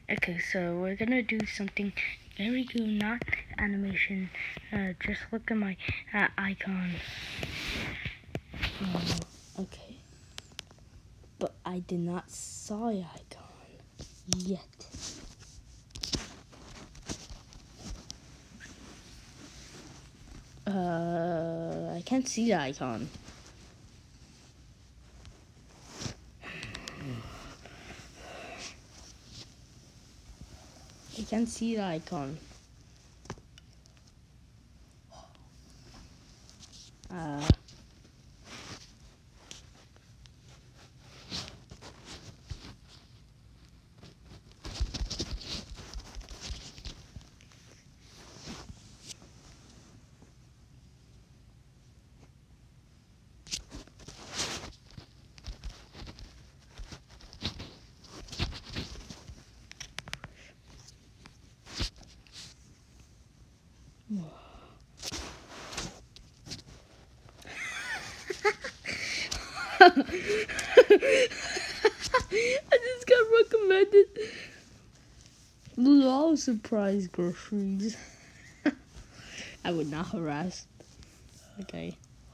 Okay, so we're gonna do something very cool, not animation. Just look at my icon. Okay. But I did not saw the icon yet. I can't see the icon. I can't see the icon. I just got recommended Lol surprise groceries. I would not harass. Okay.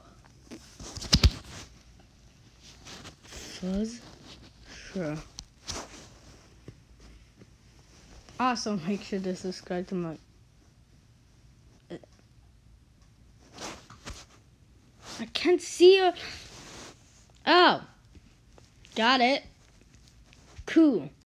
Fuzz? Sure. Also, make sure to subscribe to my... I can't see her. Oh. Got it. Cool.